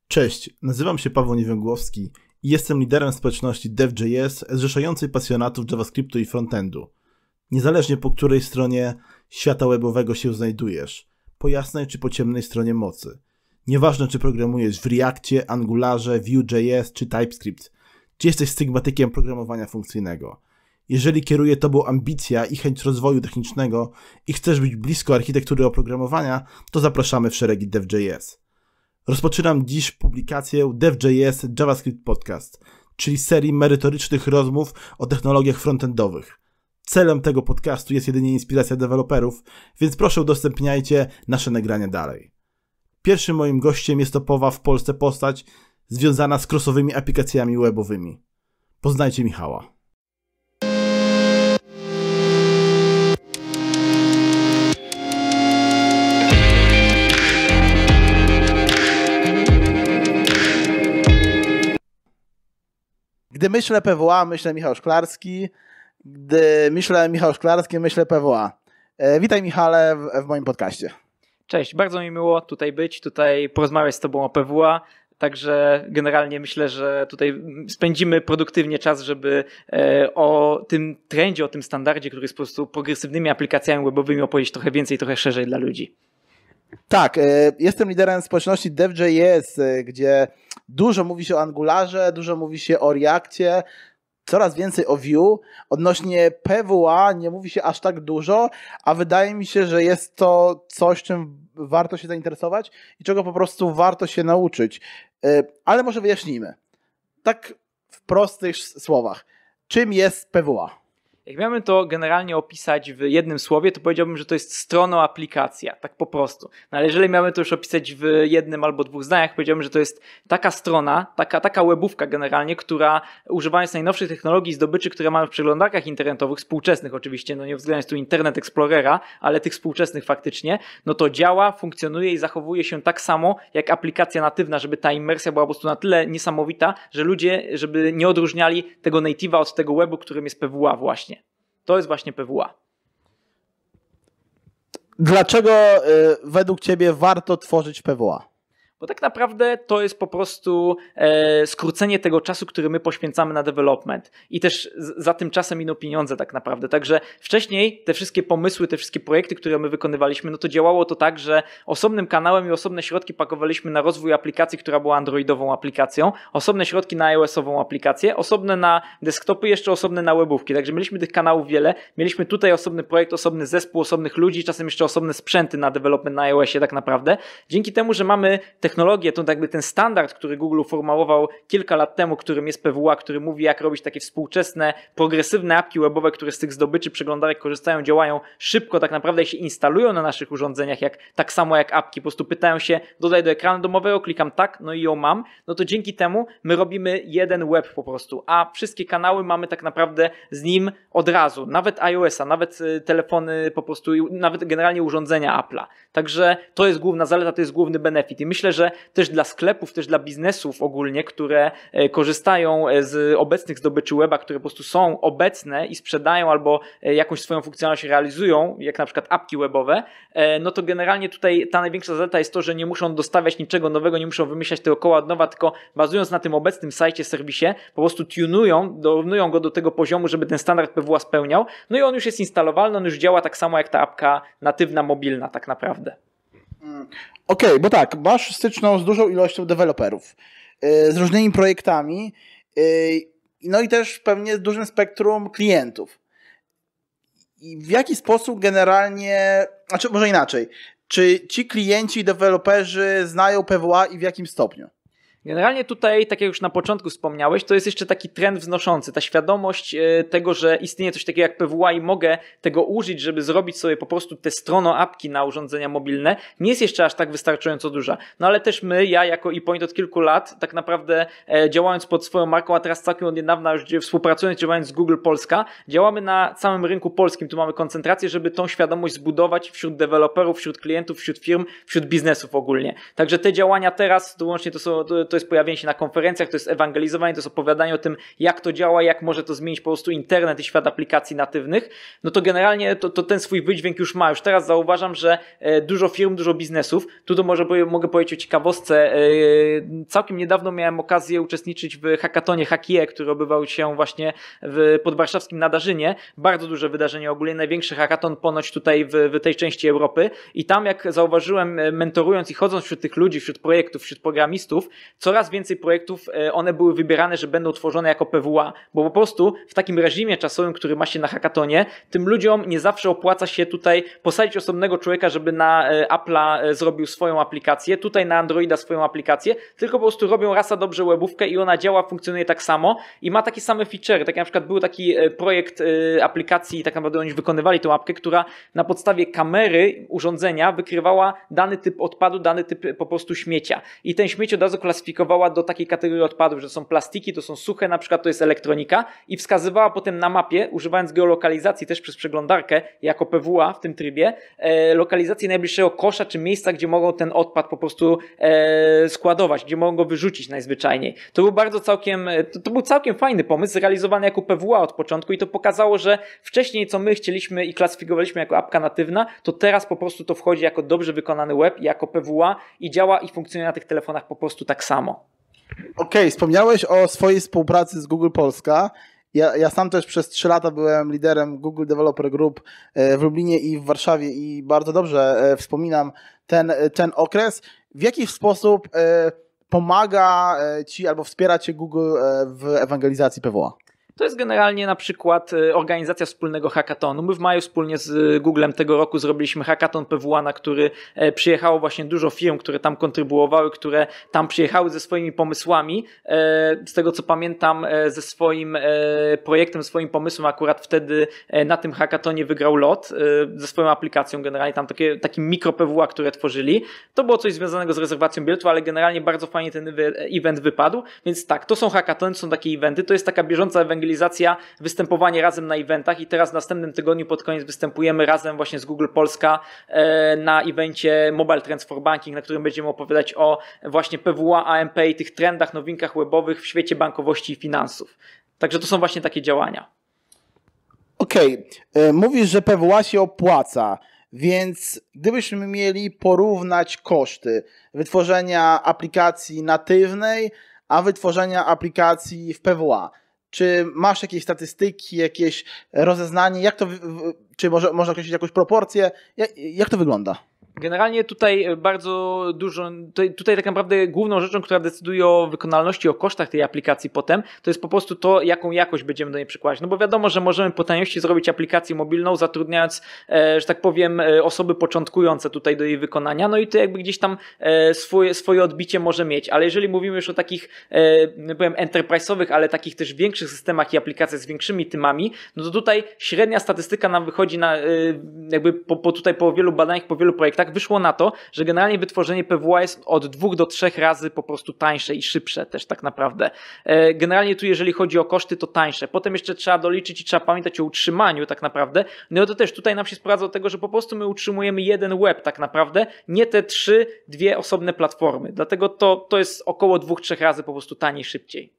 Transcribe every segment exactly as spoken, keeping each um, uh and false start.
Cześć, nazywam się Paweł Niewiągłowski i jestem liderem społeczności Dev.js zrzeszającej pasjonatów JavaScriptu i frontendu. Niezależnie po której stronie świata webowego się znajdujesz, po jasnej czy po ciemnej stronie mocy. Nieważne czy programujesz w Reactie, Angularze, Vue.js czy TypeScript, czy jesteś stygmatykiem programowania funkcyjnego. Jeżeli kieruje tobą ambicja i chęć rozwoju technicznego i chcesz być blisko architektury oprogramowania, to zapraszamy w szeregi Dev.js. Rozpoczynam dziś publikację Dev.js JavaScript Podcast, czyli serii merytorycznych rozmów o technologiach frontendowych. Celem tego podcastu jest jedynie inspiracja deweloperów, więc proszę udostępniajcie nasze nagrania dalej. Pierwszym moim gościem jest topowa w Polsce postać związana z crossowymi aplikacjami webowymi. Poznajcie Michała. Gdy myślę P W A, myślę Michał Szklarski. Gdy myślę Michał Szklarski, myślę P W A. E, witaj Michale w, w moim podcaście. Cześć, bardzo mi miło tutaj być, tutaj porozmawiać z Tobą o P W A. Także generalnie myślę, że tutaj spędzimy produktywnie czas, żeby o tym trendzie, o tym standardzie, który jest po prostu progresywnymi aplikacjami webowymi, opowiedzieć trochę więcej, trochę szerzej dla ludzi. Tak, jestem liderem społeczności Dev.js, gdzie dużo mówi się o Angularze, dużo mówi się o Reactie, coraz więcej o Vue. Odnośnie P W A nie mówi się aż tak dużo, a wydaje mi się, że jest to coś, czym warto się zainteresować i czego po prostu warto się nauczyć. Ale może wyjaśnijmy. Tak w prostych słowach. Czym jest P W A? Jak miałbym to generalnie opisać w jednym słowie, to powiedziałbym, że to jest strona aplikacja, tak po prostu. No ale jeżeli miałbym to już opisać w jednym albo dwóch zdaniach, powiedziałbym, że to jest taka strona, taka, taka webówka generalnie, która używając najnowszych technologii i zdobyczy, które mamy w przeglądarkach internetowych, współczesnych oczywiście, no nie uwzględniając tu Internet Explorera, ale tych współczesnych faktycznie, no to działa, funkcjonuje i zachowuje się tak samo jak aplikacja natywna, żeby ta imersja była po prostu na tyle niesamowita, że ludzie, żeby nie odróżniali tego native'a od tego webu, którym jest P W A właśnie. To jest właśnie P W A. Dlaczego y, według Ciebie warto tworzyć P W A? Bo tak naprawdę to jest po prostu e, skrócenie tego czasu, który my poświęcamy na development. I też z, za tym czasem idą pieniądze tak naprawdę. Także wcześniej te wszystkie pomysły, te wszystkie projekty, które my wykonywaliśmy, no to działało to tak, że osobnym kanałem i osobne środki pakowaliśmy na rozwój aplikacji, która była androidową aplikacją, osobne środki na iOS-ową aplikację, osobne na desktopy, jeszcze osobne na webówki. Także mieliśmy tych kanałów wiele. Mieliśmy tutaj osobny projekt, osobny zespół, osobnych ludzi, czasem jeszcze osobne sprzęty na development na iOSie tak naprawdę. Dzięki temu, że mamy technologię, to jakby ten standard, który Google formułował kilka lat temu, którym jest P W A, który mówi, jak robić takie współczesne, progresywne apki webowe, które z tych zdobyczy przeglądarek korzystają, działają szybko, tak naprawdę się instalują na naszych urządzeniach, jak, tak samo jak apki, po prostu pytają się, dodaj do ekranu domowego, klikam tak, no i ją mam, no to dzięki temu my robimy jeden web po prostu, a wszystkie kanały mamy tak naprawdę z nim od razu, nawet iOS-a, nawet telefony po prostu, nawet generalnie urządzenia Apple'a. Także to jest główna zaleta, to jest główny benefit i myślę, że też dla sklepów, też dla biznesów ogólnie, które korzystają z obecnych zdobyczy weba, które po prostu są obecne i sprzedają albo jakąś swoją funkcjonalność realizują, jak na przykład apki webowe, no to generalnie tutaj ta największa zaleta jest to, że nie muszą dostawiać niczego nowego, nie muszą wymyślać tego koła od nowa, tylko bazując na tym obecnym sajcie, serwisie, po prostu tunują, dorównują go do tego poziomu, żeby ten standard P W A spełniał, no i on już jest instalowalny, on już działa tak samo jak ta apka natywna, mobilna tak naprawdę. Okej, okay, bo tak, masz styczność z dużą ilością deweloperów, yy, z różnymi projektami, yy, no i też pewnie z dużym spektrum klientów. I w jaki sposób generalnie, znaczy może inaczej, czy ci klienci i deweloperzy znają P W A i w jakim stopniu? Generalnie tutaj, tak jak już na początku wspomniałeś, to jest jeszcze taki trend wznoszący, ta świadomość tego, że istnieje coś takiego jak P W A i mogę tego użyć, żeby zrobić sobie po prostu te strono apki na urządzenia mobilne, nie jest jeszcze aż tak wystarczająco duża. No ale też my, ja jako ePoint od kilku lat, tak naprawdę działając pod swoją marką, a teraz całkiem od niedawna już współpracując, działając z Google Polska, działamy na całym rynku polskim, tu mamy koncentrację, żeby tą świadomość zbudować wśród deweloperów, wśród klientów, wśród firm, wśród biznesów ogólnie. Także te działania teraz, to łącznie to są to jest pojawienie się na konferencjach, to jest ewangelizowanie, to jest opowiadanie o tym, jak to działa, jak może to zmienić po prostu internet i świat aplikacji natywnych, no to generalnie to, to ten swój wydźwięk już ma. Już teraz zauważam, że dużo firm, dużo biznesów, tu to może mogę powiedzieć o ciekawostce, całkiem niedawno miałem okazję uczestniczyć w hackatonie Hackie, który odbywał się właśnie w podwarszawskim Nadarzynie. Bardzo duże wydarzenie, ogólnie największy hackaton ponoć tutaj w, w tej części Europy i tam jak zauważyłem, mentorując i chodząc wśród tych ludzi, wśród projektów, wśród programistów, coraz więcej projektów, one były wybierane, że będą tworzone jako P W A, bo po prostu w takim reżimie czasowym, który ma się na hackatonie, tym ludziom nie zawsze opłaca się tutaj posadzić osobnego człowieka, żeby na Apple'a zrobił swoją aplikację, tutaj na Androida swoją aplikację, tylko po prostu robią rasa dobrze webówkę i ona działa, funkcjonuje tak samo i ma takie same feature'y. Tak jak na przykład był taki projekt aplikacji, tak naprawdę oni wykonywali tą apkę, która na podstawie kamery urządzenia wykrywała dany typ odpadu, dany typ po prostu śmiecia. I ten śmieć od razu klasyfikowała do takiej kategorii odpadów, że są plastiki, to są suche, na przykład to jest elektronika i wskazywała potem na mapie, używając geolokalizacji też przez przeglądarkę jako P W A w tym trybie, e, lokalizację najbliższego kosza czy miejsca, gdzie mogą ten odpad po prostu e, składować, gdzie mogą go wyrzucić najzwyczajniej. To był bardzo całkiem, to, to był całkiem fajny pomysł, zrealizowany jako P W A od początku i to pokazało, że wcześniej co my chcieliśmy i klasyfikowaliśmy jako apka natywna, to teraz po prostu to wchodzi jako dobrze wykonany web, jako P W A i działa i funkcjonuje na tych telefonach po prostu tak samo. Okej, okay, wspomniałeś o swojej współpracy z Google Polska. Ja, ja sam też przez trzy lata byłem liderem Google Developer Group w Lublinie i w Warszawie i bardzo dobrze wspominam ten, ten okres. W jaki sposób pomaga Ci albo wspiera Cię Google w ewangelizacji P W A? To jest generalnie na przykład organizacja wspólnego hackatonu. My w maju wspólnie z Googlem tego roku zrobiliśmy hackaton P W A, na który przyjechało właśnie dużo firm, które tam kontrybuowały, które tam przyjechały ze swoimi pomysłami. Z tego co pamiętam, ze swoim projektem, swoim pomysłem akurat wtedy na tym hackatonie wygrał Lot ze swoją aplikacją generalnie, tam takie, takim mikro P W A, które tworzyli. To było coś związanego z rezerwacją biletu, ale generalnie bardzo fajnie ten event wypadł, więc tak, to są hackatony, to są takie eventy, to jest taka bieżąca ewangelizacja, występowanie razem na eventach i teraz w następnym tygodniu pod koniec występujemy razem właśnie z Google Polska na evencie Mobile Trends for Banking, na którym będziemy opowiadać o właśnie P W A, A M P i tych trendach, nowinkach webowych w świecie bankowości i finansów. Także to są właśnie takie działania. Okej, okay. Mówisz, że P W A się opłaca, więc gdybyśmy mieli porównać koszty wytworzenia aplikacji natywnej, a wytworzenia aplikacji w P W A, czy masz jakieś statystyki, jakieś rozeznanie, jak to, czy może można określić jakąś proporcję, jak, jak to wygląda? Generalnie tutaj bardzo dużo, tutaj, tutaj tak naprawdę główną rzeczą, która decyduje o wykonalności, o kosztach tej aplikacji potem, to jest po prostu to, jaką jakość będziemy do niej przykładać. No bo wiadomo, że możemy po taniości zrobić aplikację mobilną, zatrudniając, e, że tak powiem, e, osoby początkujące tutaj do jej wykonania, no i to jakby gdzieś tam e, swoje, swoje odbicie może mieć, ale jeżeli mówimy już o takich, e, powiem, enterprise'owych, ale takich też większych systemach i aplikacjach z większymi tymami, no to tutaj średnia statystyka nam wychodzi na, e, jakby po, po tutaj po wielu badaniach, po wielu projektach, wyszło na to, że generalnie wytworzenie P W A jest od dwóch do trzech razy po prostu tańsze i szybsze też tak naprawdę. Generalnie tu jeżeli chodzi o koszty, to tańsze. Potem jeszcze trzeba doliczyć i trzeba pamiętać o utrzymaniu tak naprawdę. No to też tutaj nam się sprowadza do tego, że po prostu my utrzymujemy jeden web tak naprawdę, nie te trzy, dwie osobne platformy. Dlatego to, to jest około dwóch, trzech razy po prostu taniej, szybciej.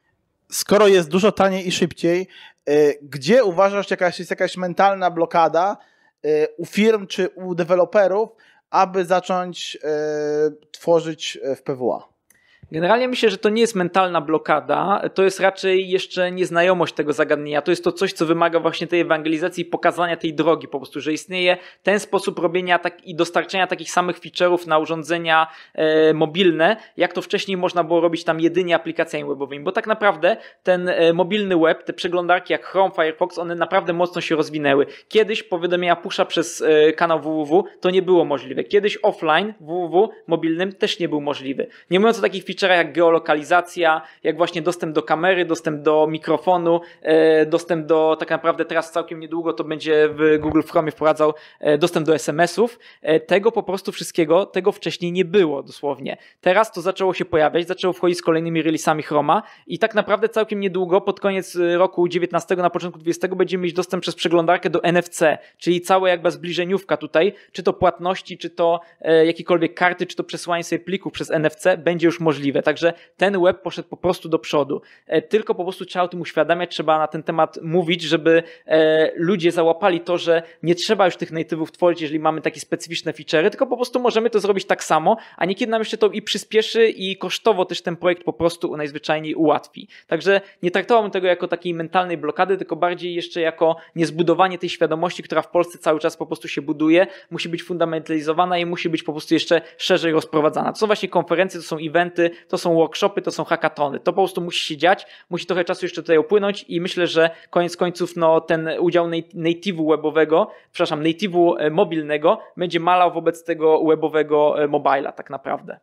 Skoro jest dużo taniej i szybciej, gdzie uważasz, jakaś jest jakaś mentalna blokada u firm czy u deweloperów, aby zacząć e, tworzyć w P W A? Generalnie myślę, że to nie jest mentalna blokada, to jest raczej jeszcze nieznajomość tego zagadnienia. To jest to coś, co wymaga właśnie tej ewangelizacji i pokazania tej drogi po prostu, że istnieje ten sposób robienia tak i dostarczenia takich samych feature'ów na urządzenia e, mobilne, jak to wcześniej można było robić tam jedynie aplikacjami webowymi, bo tak naprawdę ten e, mobilny web, te przeglądarki jak Chrome, Firefox, one naprawdę mocno się rozwinęły. Kiedyś powiadomienia pusha przez e, kanał www to nie było możliwe. Kiedyś offline www mobilnym też nie był możliwy. Nie mówiąc o takich feature'ach jak geolokalizacja, jak właśnie dostęp do kamery, dostęp do mikrofonu, e, dostęp do, tak naprawdę teraz całkiem niedługo to będzie w Google Chrome wprowadzał e, dostęp do es em esów. E, tego po prostu wszystkiego, tego wcześniej nie było dosłownie. Teraz to zaczęło się pojawiać, zaczęło wchodzić z kolejnymi releasami Chroma i tak naprawdę całkiem niedługo, pod koniec roku dziewiętnastego, na początku dwudziestego będziemy mieć dostęp przez przeglądarkę do N F C, czyli całe jakby zbliżeniówka tutaj, czy to płatności, czy to e, jakiekolwiek karty, czy to przesyłanie sobie plików przez N F C będzie już możliwe. możliwe. Także ten web poszedł po prostu do przodu. Tylko po prostu trzeba o tym uświadamiać, trzeba na ten temat mówić, żeby ludzie załapali to, że nie trzeba już tych native'ów tworzyć, jeżeli mamy takie specyficzne feature'y, tylko po prostu możemy to zrobić tak samo, a niekiedy nam jeszcze to i przyspieszy i kosztowo też ten projekt po prostu najzwyczajniej ułatwi. Także nie traktowałbym tego jako takiej mentalnej blokady, tylko bardziej jeszcze jako niezbudowanie tej świadomości, która w Polsce cały czas po prostu się buduje, musi być fundamentalizowana i musi być po prostu jeszcze szerzej rozprowadzana. To są właśnie konferencje, to są eventy, to są workshopy, to są hackatony. To po prostu musi się dziać, musi trochę czasu jeszcze tutaj upłynąć i myślę, że koniec końców no, ten udział native'u webowego, przepraszam, native'u mobilnego będzie malał wobec tego webowego mobila tak naprawdę.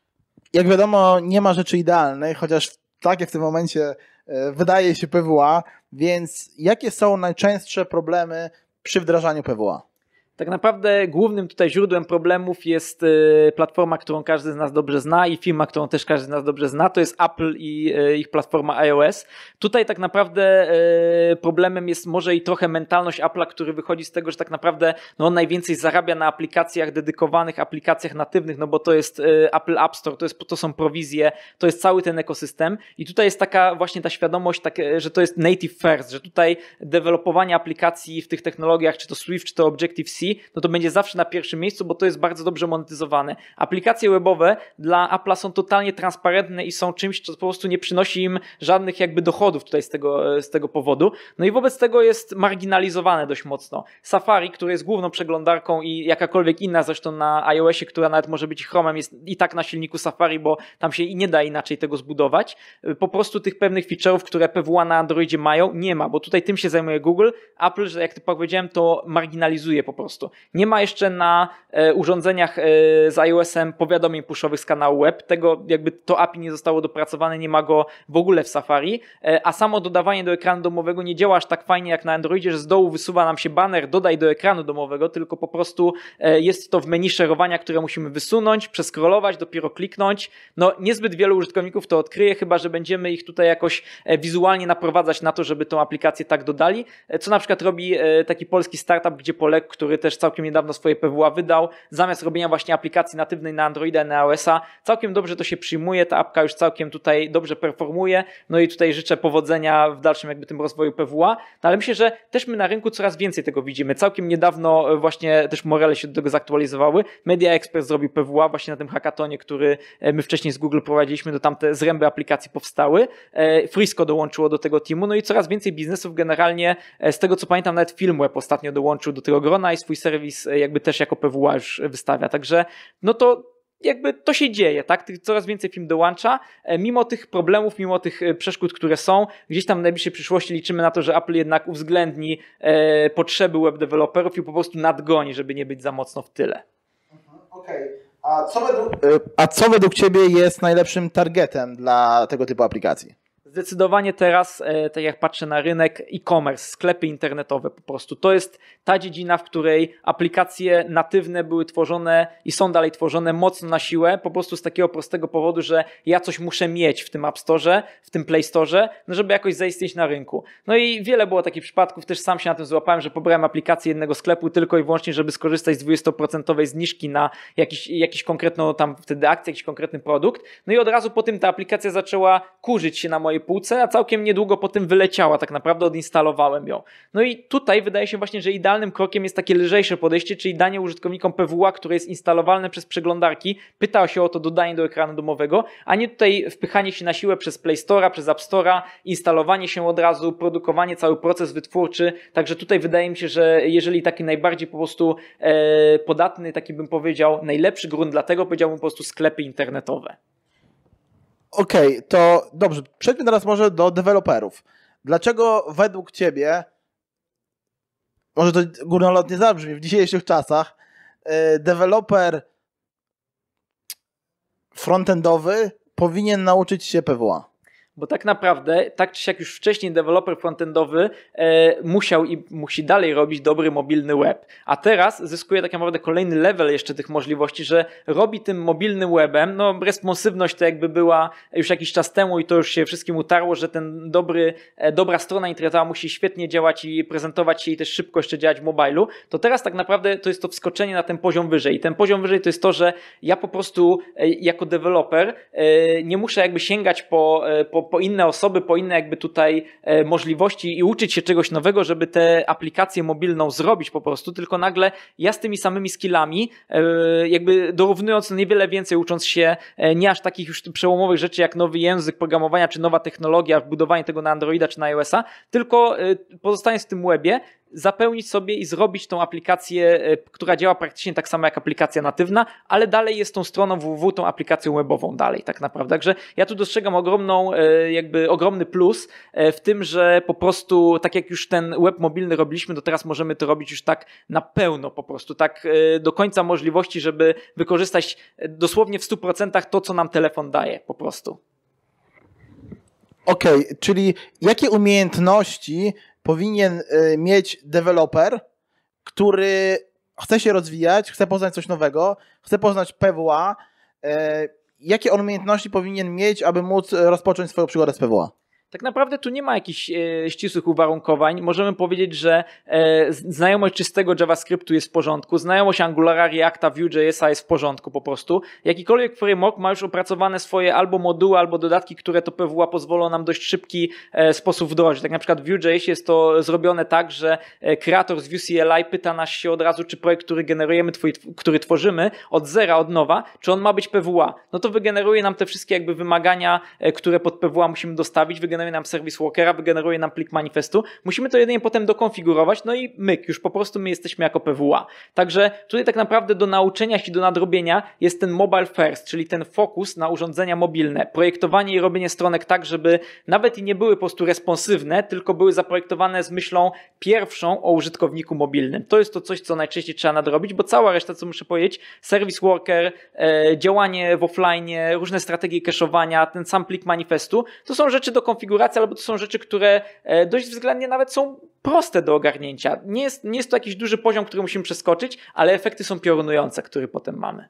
Jak wiadomo, nie ma rzeczy idealnych, chociaż tak jak w tym momencie wydaje się P W A, więc jakie są najczęstsze problemy przy wdrażaniu P W A? Tak naprawdę głównym tutaj źródłem problemów jest platforma, którą każdy z nas dobrze zna i firma, którą też każdy z nas dobrze zna, to jest Apple i ich platforma iOS. Tutaj tak naprawdę problemem jest może i trochę mentalność Apple'a, który wychodzi z tego, że tak naprawdę no on najwięcej zarabia na aplikacjach dedykowanych, aplikacjach natywnych, no bo to jest Apple App Store, to, jest, to są prowizje, to jest cały ten ekosystem i tutaj jest taka właśnie ta świadomość, tak, że to jest native first, że tutaj dewelopowanie aplikacji w tych technologiach, czy to Swift, czy to Objective-C, no to będzie zawsze na pierwszym miejscu, bo to jest bardzo dobrze monetyzowane. Aplikacje webowe dla Apple'a są totalnie transparentne i są czymś, co po prostu nie przynosi im żadnych jakby dochodów tutaj z tego, z tego powodu. No i wobec tego jest marginalizowane dość mocno. Safari, który jest główną przeglądarką i jakakolwiek inna zresztą na iOSie, która nawet może być Chromem, jest i tak na silniku Safari, bo tam się nie da inaczej tego zbudować. Po prostu tych pewnych feature'ów, które P W A na Androidzie mają, nie ma, bo tutaj tym się zajmuje Google. Apple, że jak ty powiedziałem, to marginalizuje po prostu. Nie ma jeszcze na e, urządzeniach e, z iOS-em powiadomień pushowych z kanału web. Tego jakby to A P I nie zostało dopracowane, nie ma go w ogóle w Safari, e, a samo dodawanie do ekranu domowego nie działa aż tak fajnie jak na Androidzie, że z dołu wysuwa nam się baner dodaj do ekranu domowego, tylko po prostu e, jest to w menu szerowania, które musimy wysunąć, przeskrolować, dopiero kliknąć. No niezbyt wielu użytkowników to odkryje, chyba że będziemy ich tutaj jakoś e, wizualnie naprowadzać na to, żeby tą aplikację tak dodali, e, co na przykład robi e, taki polski startup, gdzie Polek, który też całkiem niedawno swoje P W A wydał, zamiast robienia właśnie aplikacji natywnej na Androida i na iOS-a, całkiem dobrze to się przyjmuje, ta apka już całkiem tutaj dobrze performuje, no i tutaj życzę powodzenia w dalszym jakby tym rozwoju P W A, no ale myślę, że też my na rynku coraz więcej tego widzimy, całkiem niedawno właśnie też Morele się do tego zaktualizowały, Media Express zrobił P W A właśnie na tym hackatonie, który my wcześniej z Google prowadziliśmy, to tam te zręby aplikacji powstały, Frisco dołączyło do tego teamu, no i coraz więcej biznesów generalnie, z tego co pamiętam nawet Filmweb ostatnio dołączył do tego grona i swój serwis jakby też jako P W A już wystawia, także no to jakby to się dzieje, tak? Coraz więcej firm dołącza, mimo tych problemów, mimo tych przeszkód, które są, gdzieś tam w najbliższej przyszłości liczymy na to, że Apple jednak uwzględni e, potrzeby web deweloperów i po prostu nadgoni, żeby nie być za mocno w tyle. Okej, okay. a, co według, a co według Ciebie jest najlepszym targetem dla tego typu aplikacji? Zdecydowanie teraz, tak jak patrzę na rynek, e-commerce, sklepy internetowe po prostu. To jest ta dziedzina, w której aplikacje natywne były tworzone i są dalej tworzone mocno na siłę, po prostu z takiego prostego powodu, że ja coś muszę mieć w tym App Store, w tym Play Store, no żeby jakoś zaistnieć na rynku. No i wiele było takich przypadków, też sam się na tym złapałem, że pobrałem aplikację jednego sklepu tylko i wyłącznie, żeby skorzystać z dwudziestoprocentowej zniżki na jakiś, jakiś konkretną tam wtedy akcję, jakiś konkretny produkt. No i od razu po tym ta aplikacja zaczęła kurzyć się na mojej półce, a całkiem niedługo po tym wyleciała, tak naprawdę odinstalowałem ją. No i tutaj wydaje się właśnie, że idealnym krokiem jest takie lżejsze podejście, czyli danie użytkownikom P W A, które jest instalowalne przez przeglądarki, pytał się o to dodanie do ekranu domowego, a nie tutaj wpychanie się na siłę przez Play Store'a, przez App Store'a, instalowanie się od razu, produkowanie, cały proces wytwórczy, także tutaj wydaje mi się, że jeżeli taki najbardziej po prostu e, podatny, taki bym powiedział, najlepszy grunt dla tego, powiedziałbym po prostu sklepy internetowe. Okej, okay, to dobrze. Przejdźmy teraz może do deweloperów. Dlaczego według Ciebie, może to górnolotnie zabrzmi, w dzisiejszych czasach deweloper frontendowy powinien nauczyć się P W A? Bo tak naprawdę, tak czy siak już wcześniej deweloper frontendowy e, musiał i musi dalej robić dobry mobilny web. A teraz zyskuje tak naprawdę kolejny level jeszcze tych możliwości, że robi tym mobilnym webem, no responsywność to jakby była już jakiś czas temu i to już się wszystkim utarło, że ten dobry, e, dobra strona internetowa musi świetnie działać i prezentować się i też szybko jeszcze działać w mobilu, to teraz tak naprawdę to jest to wskoczenie na ten poziom wyżej. I ten poziom wyżej to jest to, że ja po prostu e, jako deweloper e, nie muszę jakby sięgać po, e, po po inne osoby, po inne jakby tutaj e, możliwości i uczyć się czegoś nowego, żeby tę aplikację mobilną zrobić po prostu, tylko nagle ja z tymi samymi skillami, e, jakby dorównując niewiele więcej, ucząc się e, nie aż takich już przełomowych rzeczy jak nowy język programowania, czy nowa technologia, budowanie tego na Androida czy na iOS-a, tylko e, pozostając w tym webie, zapełnić sobie i zrobić tą aplikację, która działa praktycznie tak samo jak aplikacja natywna, ale dalej jest tą stroną www, tą aplikacją webową dalej tak naprawdę. Także ja tu dostrzegam ogromną, jakby ogromny plus w tym, że po prostu tak jak już ten web mobilny robiliśmy, to teraz możemy to robić już tak na pełno po prostu, tak do końca możliwości, żeby wykorzystać dosłownie w stu procentach to, co nam telefon daje po prostu. Okej, okay, czyli jakie umiejętności powinien mieć deweloper, który chce się rozwijać, chce poznać coś nowego, chce poznać P W A. Jakie on umiejętności powinien mieć, aby móc rozpocząć swoją przygodę z P W A? Tak naprawdę tu nie ma jakichś e, ścisłych uwarunkowań. Możemy powiedzieć, że e, znajomość czystego JavaScriptu jest w porządku, znajomość Angulara, Reacta, Vue.jsa jest w porządku po prostu. Jakikolwiek framework ma już opracowane swoje albo moduły, albo dodatki, które to P W A pozwolą nam dość szybki e, sposób wdrożyć. Tak na przykład w Vue.js jest to zrobione tak, że e, kreator z Vue C L I pyta nas się od razu, czy projekt, który generujemy, twój, który tworzymy od zera, od nowa, czy on ma być P W A. No to wygeneruje nam te wszystkie jakby wymagania, e, które pod P W A musimy dostawić, wygeneruje nam serwis workera, wygeneruje nam plik manifestu. Musimy to jedynie potem dokonfigurować, no i myk, już po prostu my jesteśmy jako P W A. Także tutaj tak naprawdę do nauczenia się, do nadrobienia jest ten mobile first, czyli ten fokus na urządzenia mobilne. Projektowanie i robienie stronek tak, żeby nawet i nie były po prostu responsywne, tylko były zaprojektowane z myślą pierwszą o użytkowniku mobilnym. To jest to coś, co najczęściej trzeba nadrobić, bo cała reszta, co muszę powiedzieć, serwis worker, e, działanie w offline, różne strategie cache'owania, ten sam plik manifestu, to są rzeczy do konfiguracji, albo to są rzeczy, które dość względnie nawet są proste do ogarnięcia. Nie jest, nie jest to jakiś duży poziom, który musimy przeskoczyć, ale efekty są piorunujące, które potem mamy.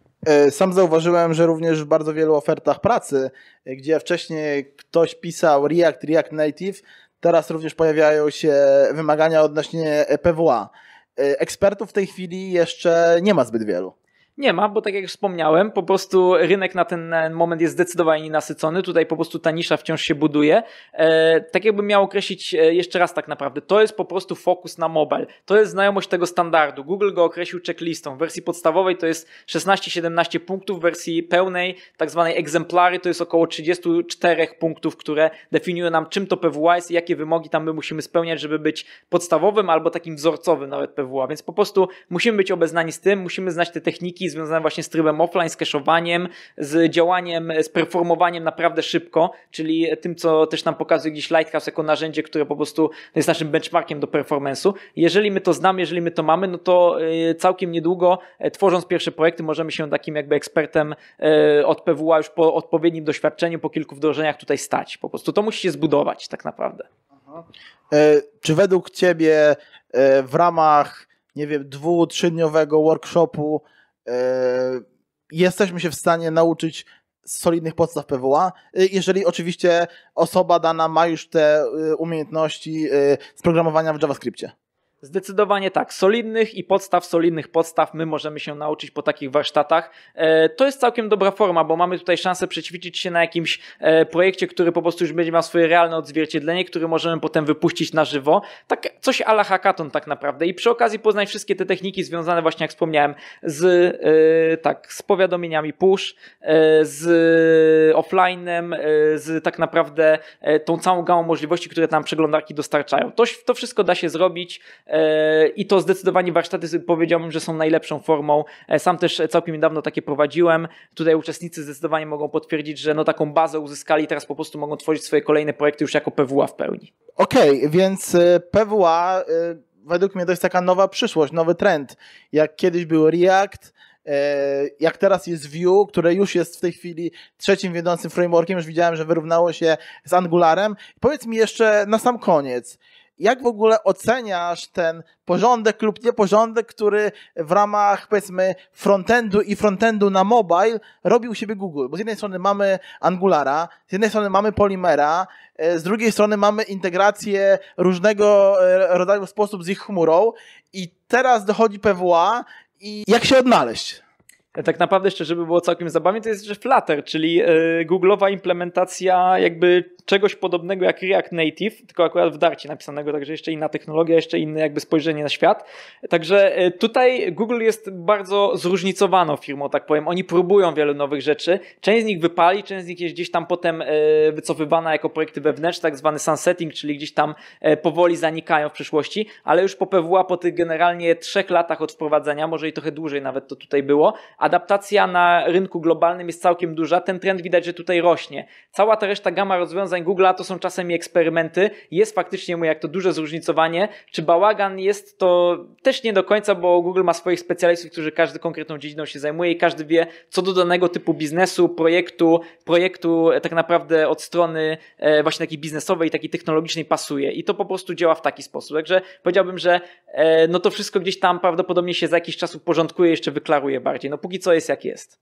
Sam zauważyłem, że również w bardzo wielu ofertach pracy, gdzie wcześniej ktoś pisał React, React Native, teraz również pojawiają się wymagania odnośnie P W A. Ekspertów w tej chwili jeszcze nie ma zbyt wielu. Nie ma, bo tak jak wspomniałem, po prostu rynek na ten moment jest zdecydowanie nasycony. Tutaj po prostu ta nisza wciąż się buduje. E, tak jakbym miał określić jeszcze raz tak naprawdę, to jest po prostu fokus na mobile. To jest znajomość tego standardu. Google go określił checklistą. W wersji podstawowej to jest szesnaście siedemnaście punktów, w wersji pełnej, tak zwanej egzemplary, to jest około trzydzieści cztery punktów, które definiują nam, czym to P W A jest i jakie wymogi tam my musimy spełniać, żeby być podstawowym albo takim wzorcowym nawet P W A. Więc po prostu musimy być obeznani z tym, musimy znać te techniki związane właśnie z trybem offline, z cache'owaniem, z działaniem, z performowaniem naprawdę szybko, czyli tym, co też nam pokazuje gdzieś Lighthouse jako narzędzie, które po prostu jest naszym benchmarkiem do performance'u. Jeżeli my to znamy, jeżeli my to mamy, no to całkiem niedługo, tworząc pierwsze projekty, możemy się takim jakby ekspertem od P W A już po odpowiednim doświadczeniu, po kilku wdrożeniach tutaj stać. Po prostu to musi się zbudować tak naprawdę. Aha. E, czy według Ciebie e, w ramach, nie wiem, dwu, trzydniowego workshopu jesteśmy się w stanie nauczyć solidnych podstaw P W A, jeżeli oczywiście osoba dana ma już te umiejętności z programowania w JavaScriptie? Zdecydowanie tak. Solidnych i podstaw, solidnych podstaw my możemy się nauczyć po takich warsztatach. To jest całkiem dobra forma, bo mamy tutaj szansę przećwiczyć się na jakimś projekcie, który po prostu już będzie miał swoje realne odzwierciedlenie, który możemy potem wypuścić na żywo. Tak coś a la hackathon tak naprawdę. I przy okazji poznać wszystkie te techniki związane właśnie, jak wspomniałem, z, tak, z powiadomieniami push, z offline'em, z tak naprawdę tą całą gamą możliwości, które nam przeglądarki dostarczają. To, to wszystko da się zrobić. I to zdecydowanie warsztaty powiedziałbym, że są najlepszą formą. Sam też całkiem niedawno takie prowadziłem. Tutaj uczestnicy zdecydowanie mogą potwierdzić, że no taką bazę uzyskali i teraz po prostu mogą tworzyć swoje kolejne projekty już jako P W A w pełni. Okej, okay, więc P W A według mnie to jest taka nowa przyszłość, nowy trend. Jak kiedyś był React, jak teraz jest Vue, które już jest w tej chwili trzecim wiodącym frameworkiem, już widziałem, że wyrównało się z Angularem. Powiedz mi jeszcze na sam koniec, jak w ogóle oceniasz ten porządek lub nieporządek, który w ramach, powiedzmy, frontendu i frontendu na mobile robił siebie Google? Bo z jednej strony mamy Angulara, z jednej strony mamy Polymera, z drugiej strony mamy integrację różnego rodzaju sposób z ich chmurą i teraz dochodzi P W A i jak się odnaleźć? Tak naprawdę jeszcze, żeby było całkiem zabawnie, to jest że Flutter, czyli yy, Google'owa implementacja jakby czegoś podobnego jak React Native, tylko akurat w Darcie napisanego, także jeszcze inna technologia, jeszcze inne jakby spojrzenie na świat. Także yy, tutaj Google jest bardzo zróżnicowaną firmą, tak powiem. Oni próbują wielu nowych rzeczy. Część z nich wypali, część z nich jest gdzieś tam potem yy, wycofywana jako projekty wewnętrzne, tak zwany sunsetting, czyli gdzieś tam yy, powoli zanikają w przyszłości, ale już po P W A, po tych generalnie trzech latach od wprowadzenia, może i trochę dłużej nawet to tutaj było, adaptacja na rynku globalnym jest całkiem duża. Ten trend widać, że tutaj rośnie. Cała ta reszta gama rozwiązań Google'a to są czasem eksperymenty. Jest faktycznie, mówię, jak to duże zróżnicowanie. Czy bałagan jest, to też nie do końca, bo Google ma swoich specjalistów, którzy każdy konkretną dziedziną się zajmuje i każdy wie, co do danego typu biznesu, projektu, projektu tak naprawdę od strony właśnie takiej biznesowej i takiej technologicznej pasuje. I to po prostu działa w taki sposób. Także powiedziałbym, że no to wszystko gdzieś tam prawdopodobnie się za jakiś czas uporządkuje, jeszcze wyklaruje bardziej. No póki co jest jak jest.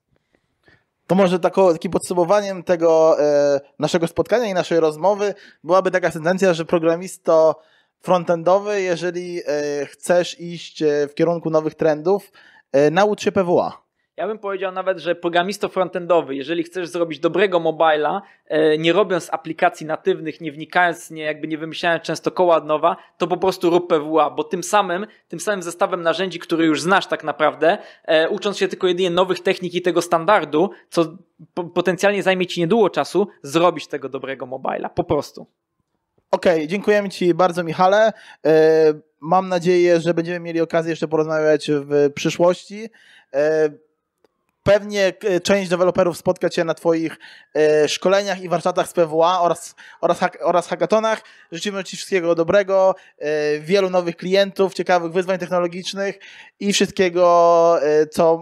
To może tako, takim podsumowaniem tego e, naszego spotkania i naszej rozmowy byłaby taka sentencja, że programisto frontendowy, jeżeli e, chcesz iść w kierunku nowych trendów, e, naucz się P W A. Ja bym powiedział nawet, że programisto frontendowy, jeżeli chcesz zrobić dobrego mobila, nie robiąc aplikacji natywnych, nie wnikając, nie, jakby nie wymyślając często koła od nowa, to po prostu rób P W A, bo tym samym, tym samym zestawem narzędzi, który już znasz tak naprawdę, e, ucząc się tylko jedynie nowych technik i tego standardu, co po, potencjalnie zajmie ci niedługo czasu, zrobić tego dobrego mobila, po prostu. Okej, okay, dziękujemy Ci bardzo, Michale. E, mam nadzieję, że będziemy mieli okazję jeszcze porozmawiać w przyszłości. E, Pewnie część deweloperów spotka Cię na Twoich e, szkoleniach i warsztatach z P W A oraz, oraz, oraz hackathonach. Życzymy Ci wszystkiego dobrego, e, wielu nowych klientów, ciekawych wyzwań technologicznych i wszystkiego, e, co,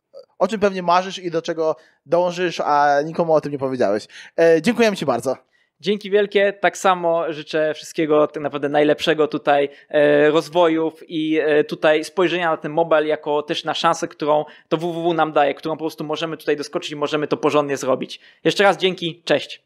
o czym pewnie marzysz i do czego dążysz, a nikomu o tym nie powiedziałeś. E, dziękujemy Ci bardzo. Dzięki wielkie, tak samo życzę wszystkiego tak naprawdę najlepszego tutaj e, rozwojów i e, tutaj spojrzenia na ten mobile jako też na szansę, którą to W W W nam daje, którą po prostu możemy tutaj doskoczyć i możemy to porządnie zrobić. Jeszcze raz dzięki, cześć.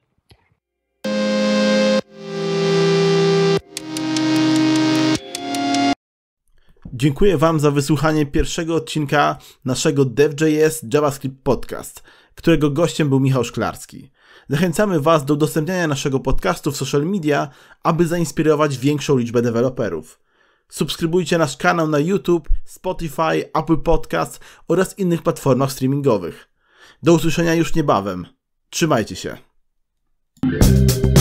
Dziękuję Wam za wysłuchanie pierwszego odcinka naszego Dev.js JavaScript Podcast, którego gościem był Michał Szklarski. Zachęcamy Was do udostępniania naszego podcastu w social media, aby zainspirować większą liczbę deweloperów. Subskrybujcie nasz kanał na YouTube, Spotify, Apple Podcast oraz innych platformach streamingowych. Do usłyszenia już niebawem. Trzymajcie się.